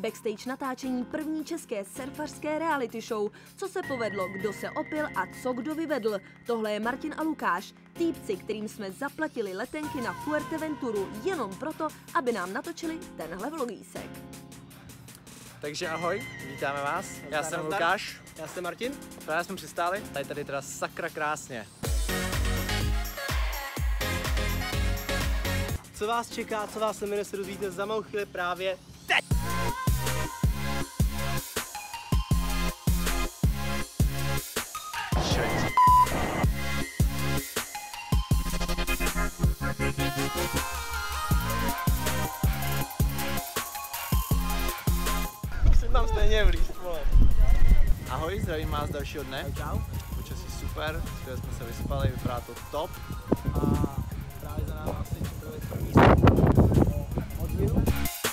backstage natáčení první české surfařské reality show. Co se povedlo, kdo se opil a co kdo vyvedl. Tohle je Martin a Lukáš, týpci, kterým jsme zaplatili letenky na Fuerteventuru jenom proto, aby nám natočili tenhle vlogísek. Takže ahoj, vítáme vás. Já jsem Lukáš. Já jsem Martin. Právě jsme přistáli. Tady teda sakra krásně. Co vás čeká, co vás jmenuje, se dozvíte za malou chvíli právě teď. Musím tam stejně vlízt, vole. Ahoj, zdravím vás z dalšího dne. Čau. Počasí super, skvěle jsme se vyspali, vypadá to top. A právě za námi asi připravuje první odměnu.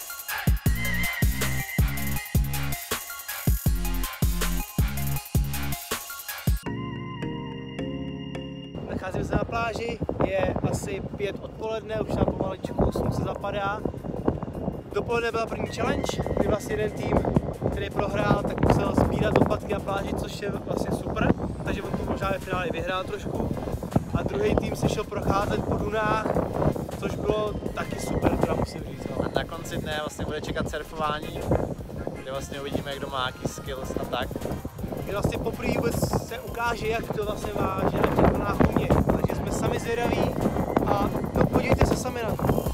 Nacházíme se na pláži, je asi 5 odpoledne, už nám pomaličku slunce zapadá. Dopoledne byla první challenge, kdy vlastně jeden tým, který prohrál, tak musel sbírat odpadky na pláži, což je vlastně super, takže on to možná ve finále vyhrál trošku. A druhý tým se šel procházet po dunách, což bylo taky super, teda musím říct. No. A na konci dne vlastně bude čekat surfování, kde vlastně uvidíme, kdo má jaký skills a tak. Kdy vlastně poprvé vůbec se ukáže, jak to vlastně má, že na těch vlnách umě. Takže jsme sami zvědaví a no, podívejte se sami na to.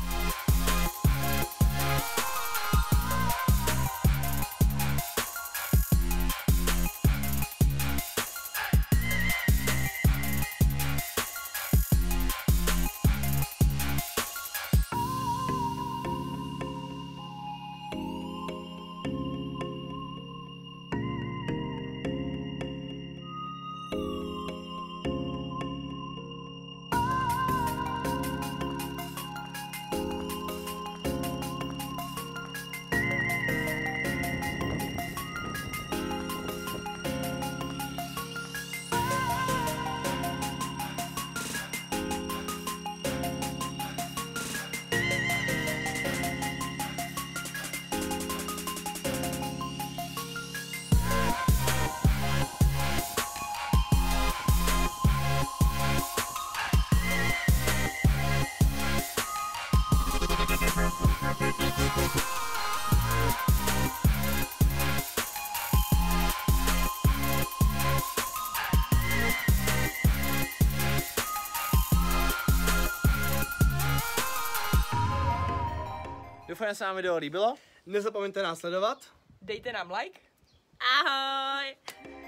Doufám, že se vám video líbilo. Nezapomeňte nás sledovat. Dejte nám like. Ahoj!